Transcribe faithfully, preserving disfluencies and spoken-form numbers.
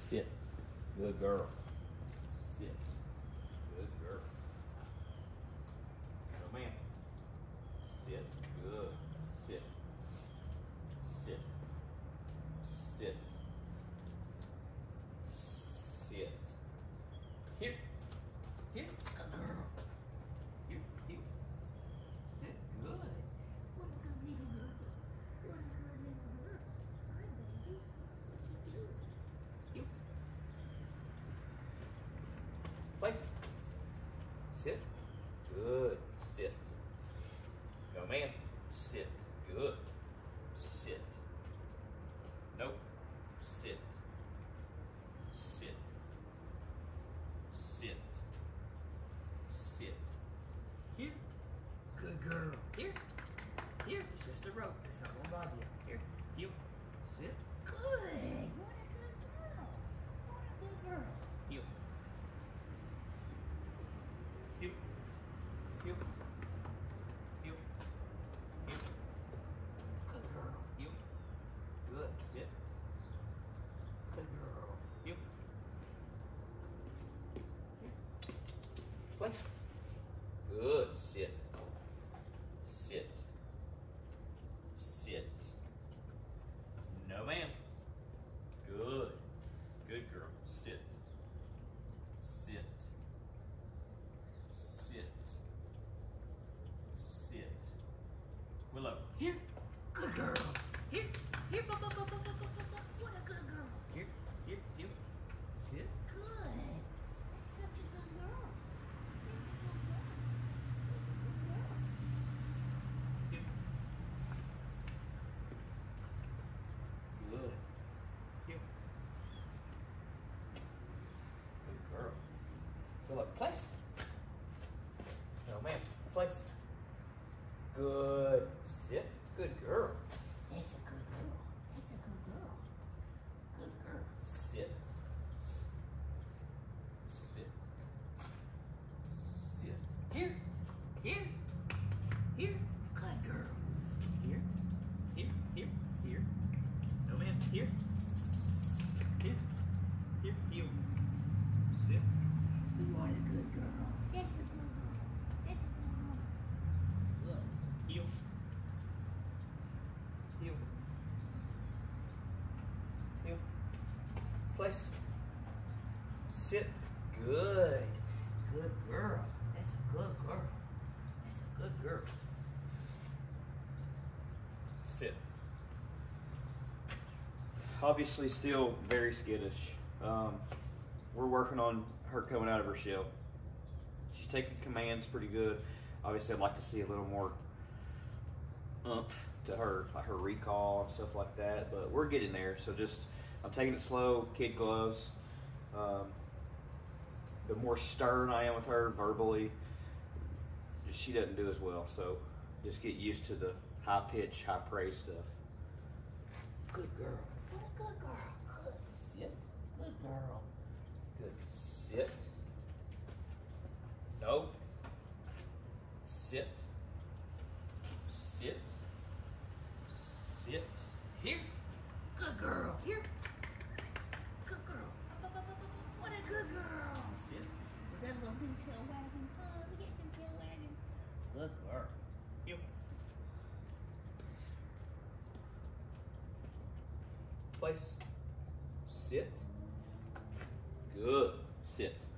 Sit. Good girl. Sit. Good girl. No, ma'am. Sit. Good. Sit. Sit. Sit. Sit. Here. Here. Good girl. Here. Here. Sit. Good. What a good little girl. What a good little girl. Hi, baby. What's he doing? You. Place. Sit. Good. Sit. No, ma'am. Sit. Good. Sit. Nope. Sit. Sit. Sit. Sit. Here. Good girl. Here. Here. It's just a rope. It's not gonna bother you. Here. You. Sit. Good. What a good girl. What a good girl. You. You. You. You. You. Good girl. You. Good. Sit. Good girl. You. Place. Good. Sit. Sit. Sit. No, ma'am. Good. Good girl. Sit. Sit. Sit. Sit. Willow. Here. Good girl. Here. Here. Bo, bo, bo, bo, bo, bo, bo, bo. What a good girl. Here. Here. Here. Sit. Good. That's such a good girl. That's a good girl. Here. That's a good girl. Good. Here. Good girl. Willow. Place. No, ma'am. Place. Good. Sit. Good girl. That's a good girl. That's a good girl. Good girl. Sit. Sit. Sit. Here. Here. Here. Good girl. Here. Here. Here. Here. No, ma'am. Here. Here. Here. You. Sit. What a good girl. That's a good girl. That's a good girl. Good. Heel. Heel. Heel. Place. Sit. Good. Good girl. That's a good girl. That's a good girl. Sit. Obviously still very skittish. Um, we're working on her coming out of her shell. She's taking commands pretty good. Obviously I'd like to see a little more oomph to her, like her recall and stuff like that, but we're getting there. So just, I'm taking it slow, kid gloves. Um, the more stern I am with her verbally, she doesn't do as well. So just get used to the high pitch, high praise stuff. Good girl. What a good girl. Good. Sit. Good girl. Good. Sit. No. Sit. Sit. Sit. Here. Good girl. Here. Good girl. What a good girl. Sit. Was that a little big tail wagging? Oh, we get some tail wagging. Good girl. You. Place. Sit. Good. Sit.